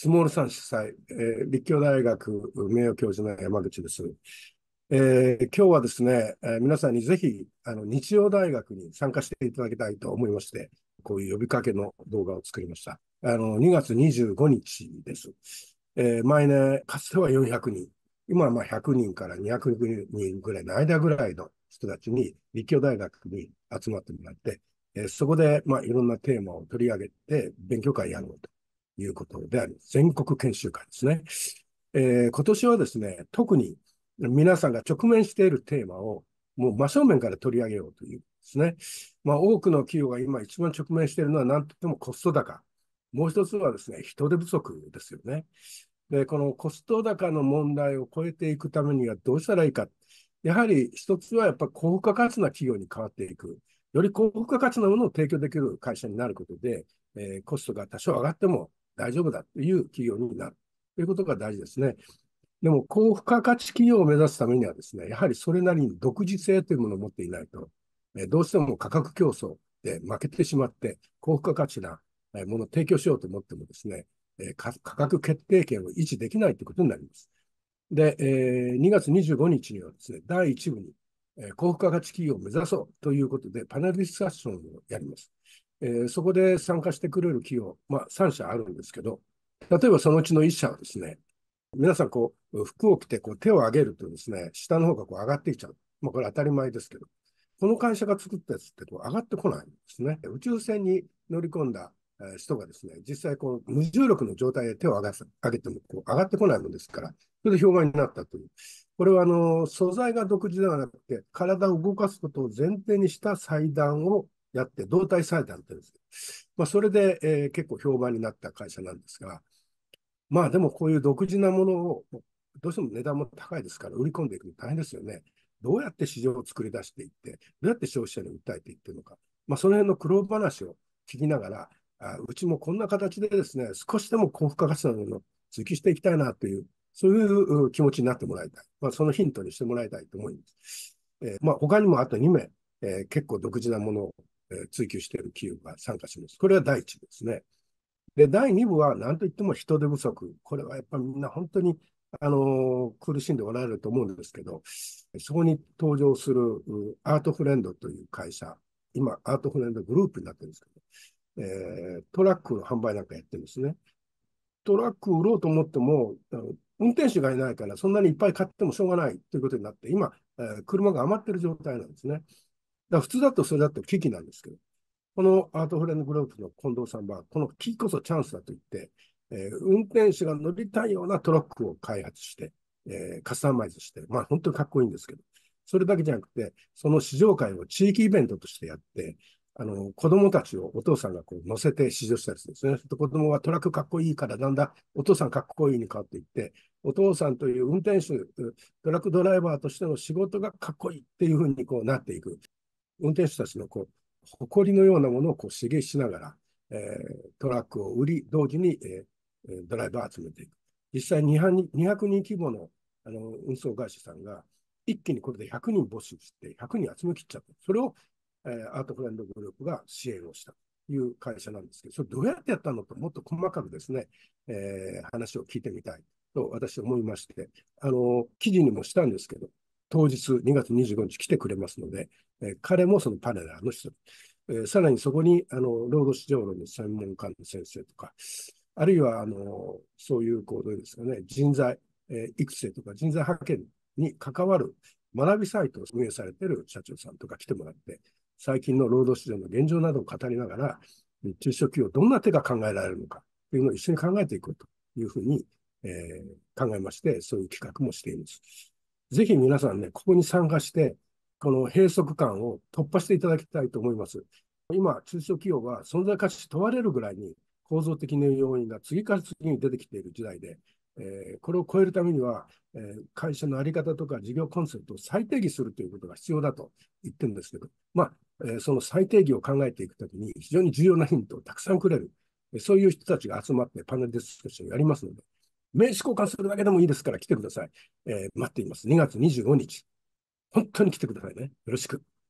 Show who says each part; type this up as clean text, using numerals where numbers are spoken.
Speaker 1: スモールさん主催、立教大学名誉教授の山口です。今日はですね、皆さんにぜひ日曜大学に参加していただきたいと思いまして、こういう呼びかけの動画を作りました。2月25日です。毎年、かつては400人、今は100人から200人ぐらいの間ぐらいの人たちに立教大学に集まってもらって、そこでいろんなテーマを取り上げて勉強会やろうということである。全国研修会ですね。今年はですね、特に皆さんが直面しているテーマをもう真正面から取り上げようというですね。多くの企業が今一番直面しているのは何といってもコスト高。もう一つはですね、人手不足ですよね。で、このコスト高の問題を超えていくためにはどうしたらいいか。やはり一つはやっぱり高付加価値な企業に変わっていく。より高付加価値なものを提供できる会社になることで、コストが多少上がっても大丈夫だという企業になるということが大事ですね。でも、高付加価値企業を目指すためにはですね、やはりそれなりに独自性というものを持っていないと、どうしても価格競争で負けてしまって、高付加価値なものを提供しようと思ってもですね、価格決定権を維持できないということになります。で、2月25日にはですね、第1部に、高付加価値企業を目指そうということで、パネルディスカッションをやります。そこで参加してくれる企業、3社あるんですけど、例えばそのうちの1社はですね、皆さん服を着て手を上げるとですね、下の方が上がってきちゃう。これ当たり前ですけど、この会社が作ったやつって上がってこないんですね。宇宙船に乗り込んだ人がですね、実際無重力の状態で手を上げても上がってこないものですから、それで評判になったという。これは素材が独自ではなくて、体を動かすことを前提にした裁断をやって、動体裁断って言うんです。それで、結構評判になった会社なんですが、でもこういう独自なものを、どうしても値段も高いですから、売り込んでいくの大変ですよね。どうやって市場を作り出していって、どうやって消費者に訴えていってるのか。その辺の苦労話を聞きながら、うちもこんな形でですね、少しでも高付加価値なものを追求していきたいなという、そういう気持ちになってもらいたい。そのヒントにしてもらいたいと思います。他にもあと2名、結構独自なものを追求している企業が参加します。これは第一ですね。で、第2部は何といっても人手不足。これはやっぱりみんな本当に、苦しんでおられると思うんですけど、そこに登場するアートフレンドという会社、今、アートフレンドグループになってるんですけど、トラックの販売なんかやってるんですね。トラック売ろうと思っても、運転手がいないから、そんなにいっぱい買ってもしょうがないということになって、今、車が余ってる状態なんですね。だから普通だとそれだと危機なんですけど、このアートフレンドグループの近藤さんは、この危機こそチャンスだと言って、運転手が乗りたいようなトラックを開発して、カスタマイズして、本当にかっこいいんですけど、それだけじゃなくて、その試乗会を地域イベントとしてやって、子供たちをお父さんが乗せて試乗したりするんですね。子供はトラックかっこいいから、だんだんお父さんかっこいいに変わっていって、お父さんという運転手、トラックドライバーとしての仕事がかっこいいっていうふうになっていく。運転手たちの誇りのようなものを刺激しながら、トラックを売り、同時に、ドライバーを集めていく。実際200人規模の運送会社さんが、一気にこれで100人募集して、100人集め切っちゃった。それを、アートフレンドグループが支援をしたという会社なんですけど、それどうやってやったのと、もっと細かくですね、話を聞いてみたいと私は思いまして、記事にもしたんですけど、当日2月25日来てくれますので、彼もそのパネラーの人、さらにそこに労働市場論の専門家の先生とか、あるいはそういうどうですかね、人材、育成とか人材派遣に関わる学びサイトを運営されている社長さんとか来てもらって、最近の労働市場の現状などを語りながら、中小企業どんな手が考えられるのかというのを一緒に考えていこうというふうに、考えまして、そういう企画もしています。ぜひ皆さんね、ここに参加して、この閉塞感を突破していただきたいと思います。今、中小企業は存在価値問われるぐらいに構造的な要因が次から次に出てきている時代で、これを超えるためには、会社の在り方とか事業コンセプトを再定義するということが必要だと言ってるんですけど、その再定義を考えていくときに非常に重要なヒントをたくさんくれる、そういう人たちが集まってパネルディスカッションをやりますので、名刺交換するだけでもいいですから来てください。待っています。2月25日。本当に来てくださいね。よろしく。